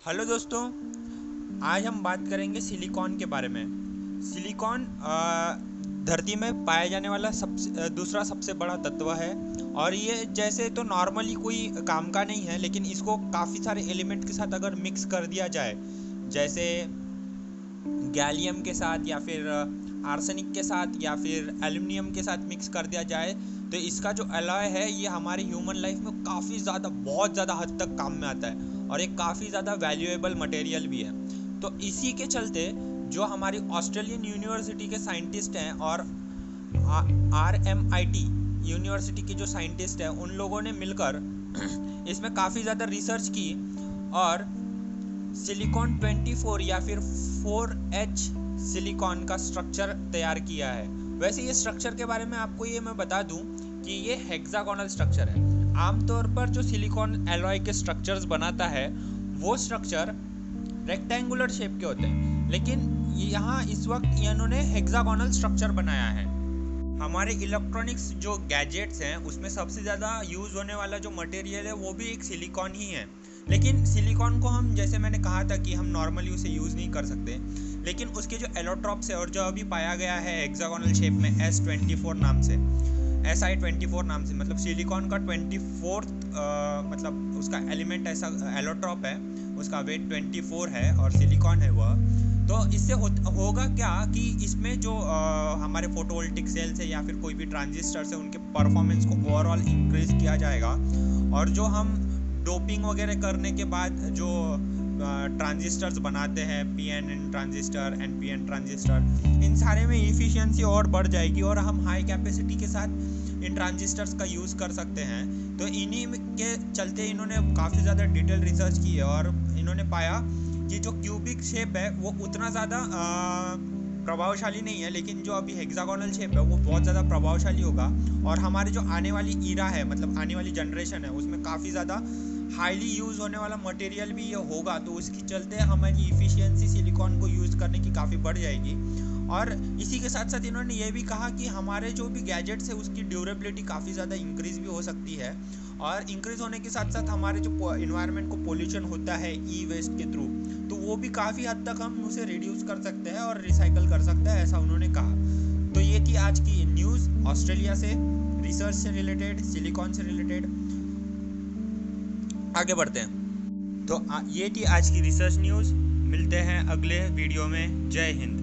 Hello दोस्तों, आज हम बात करेंगे सिलिकॉन के बारे में। सिलिकॉन धरती में पाया जाने वाला दूसरा सबसे बड़ा तत्व है और ये जैसे तो नॉर्मली कोई काम का नहीं है, लेकिन इसको काफ़ी सारे एलिमेंट के साथ अगर मिक्स कर दिया जाए, जैसे गैलियम के साथ या फिर आर्सेनिक के साथ या फिर एल्युमिनियम के साथ मिक्स कर दिया जाए, तो इसका जो अलॉय है ये हमारी ह्यूमन लाइफ में काफ़ी ज़्यादा बहुत ज़्यादा हद तक काम में आता है और एक काफ़ी ज़्यादा वैल्यूएबल मटेरियल भी है। तो इसी के चलते जो हमारी ऑस्ट्रेलियन यूनिवर्सिटी के साइंटिस्ट हैं और RMIT यूनिवर्सिटी के जो साइंटिस्ट हैं, उन लोगों ने मिलकर इसमें काफ़ी ज़्यादा रिसर्च की और सिलिकॉन 24 या फिर 4H सिलिकॉन का स्ट्रक्चर तैयार किया है। वैसे ये स्ट्रक्चर के बारे में आपको ये मैं बता दूं कि ये हेक्सागोनल स्ट्रक्चर है। आमतौर पर जो सिलिकॉन एलॉय के स्ट्रक्चर्स बनाता है वो स्ट्रक्चर रेक्टेंगुलर शेप के होते हैं, लेकिन यहाँ इस वक्त इन्होंने हेक्सागोनल स्ट्रक्चर बनाया है। हमारे इलेक्ट्रॉनिक्स जो गैजेट्स हैं उसमें सबसे ज़्यादा यूज़ होने वाला जो मटेरियल है वो भी एक सिलिकॉन ही है, लेकिन सिलिकॉन को हम, जैसे मैंने कहा था कि हम नॉर्मली उसे यूज़ नहीं कर सकते, लेकिन उसके जो एलोट्रॉप्स है और जो अभी पाया गया है हेक्सागोनल शेप में S24 नाम से, Si24 नाम से, मतलब सिलिकॉन का 24th मतलब उसका एलिमेंट ऐसा एलोट्रॉप है, उसका वेट 24 है और सिलिकॉन है वह। तो इससे होगा क्या कि इसमें जो हमारे फोटोवोल्टिक सेल्स है या फिर कोई भी ट्रांजिस्टर्स है उनके परफॉर्मेंस को ओवरऑल इंक्रीज किया जाएगा और जो हम डोपिंग वगैरह करने के बाद जो ट्रांजिस्टर्स बनाते हैं, PNN ट्रांजिस्टर, NPN ट्रांजिस्टर, इन सारे में इफ़िशियंसी और बढ़ जाएगी और हम हाई कैपेसिटी के साथ इन ट्रांजिस्टर्स का यूज़ कर सकते हैं। तो इन्हीं के चलते इन्होंने काफ़ी ज़्यादा डिटेल रिसर्च की है और इन्होंने पाया कि जो क्यूबिक शेप है वो उतना ज़्यादा प्रभावशाली नहीं है, लेकिन जो अभी हेक्सागोनल शेप है वो बहुत ज़्यादा प्रभावशाली होगा और हमारे जो आने वाली ईरा है, मतलब आने वाली जनरेशन है, उसमें काफ़ी ज़्यादा हाईली यूज़ होने वाला मटेरियल भी ये होगा। तो उसके चलते हमारी इफ़िशियंसी सिलिकॉन को यूज़ करने की काफ़ी बढ़ जाएगी। और इसी के साथ साथ इन्होंने ये भी कहा कि हमारे जो भी गैजेट्स है उसकी ड्यूरेबिलिटी काफ़ी ज़्यादा इंक्रीज़ भी हो सकती है और इंक्रीज़ होने के साथ साथ हमारे जो इन्वायरमेंट को पोल्यूशन होता है ई वेस्ट के थ्रू, तो वो भी काफ़ी हद तक हम उसे रिड्यूस कर सकते हैं और रिसाइकल कर सकते हैं, ऐसा उन्होंने कहा। तो ये थी आज की न्यूज़ ऑस्ट्रेलिया से, रिसर्च से रिलेटेड, सिलिकॉन से रिलेटेड। आगे बढ़ते हैं। तो ये थी आज की रिसर्च न्यूज़। मिलते हैं अगले वीडियो में। जय हिंद।